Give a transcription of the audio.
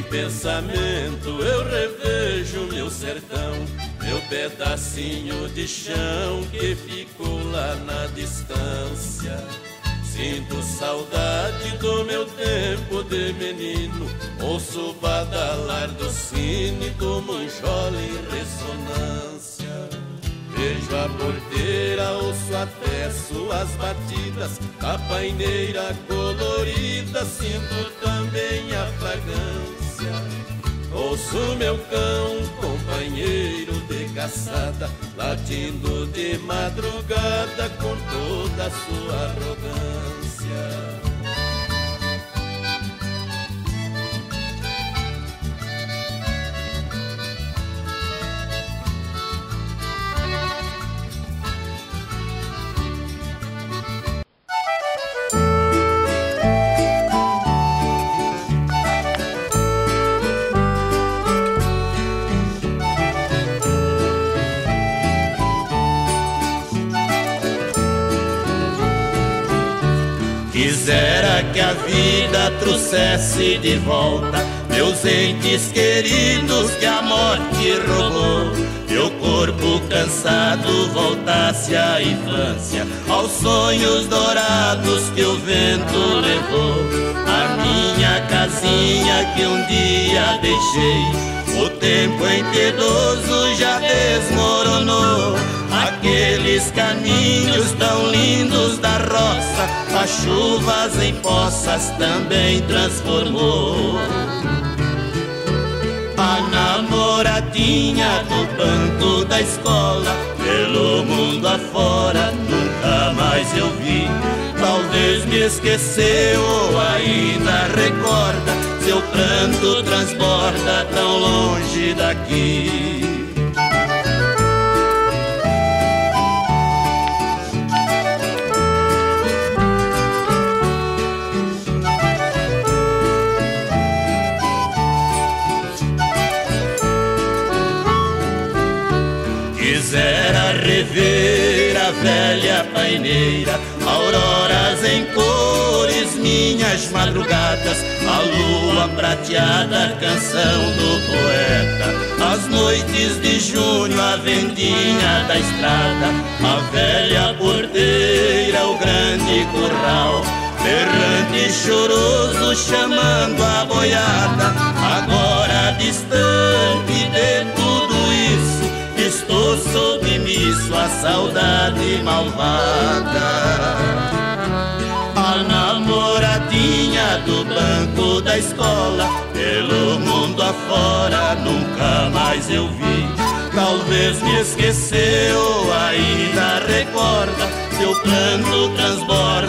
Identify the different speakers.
Speaker 1: pensamento eu revejo meu sertão, meu pedacinho de chão que ficou lá na distância. Sinto saudade do meu tempo de menino, ouço o badalar do sino e do manjola em ressonância. Vejo a porteira, ouço até suas batidas, a paineira colorida, sinto também a fragrância. Ouço meu cão, companheiro de caçada, latindo de madrugada com toda a sua arrogância.
Speaker 2: Quisera que a vida trouxesse de volta meus entes queridos que a morte roubou. Meu corpo cansado voltasse à infância, aos sonhos dourados que o vento levou. A minha casinha que um dia deixei, o tempo impiedoso já desmoronou. Aqueles caminhos tão lindos da roça, as chuvas em poças também transformou. A namoradinha do banco da escola, pelo mundo afora nunca mais eu vi. Talvez me esqueceu ou ainda recorda, seu pranto transborda tão longe daqui. Quisera rever a velha paineira, auroras em cores, minhas madrugadas, a lua prateada, canção do poeta. As noites de junho, a vendinha da estrada, a velha porteira, o grande curral, berrante e choroso chamando a boiada. Agora distante de tudo isso, estou submisso à saudade malvada. A namoradinha do banco da escola, pelo mundo afora nunca mais eu vi. Talvez me esqueceu ou ainda recorda, seu pranto transborda